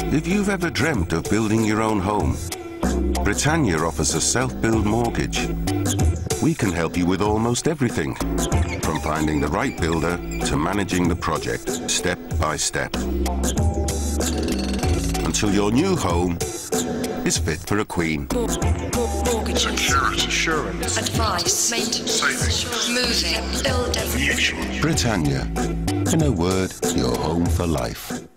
If you've ever dreamt of building your own home, Britannia offers a self-build mortgage. We can help you with almost everything, from finding the right builder to managing the project step by step, until your new home is fit for a queen. Mortgages, insurance, advice, maintenance, savings, moving, build everything. Britannia. In a word, your home for life.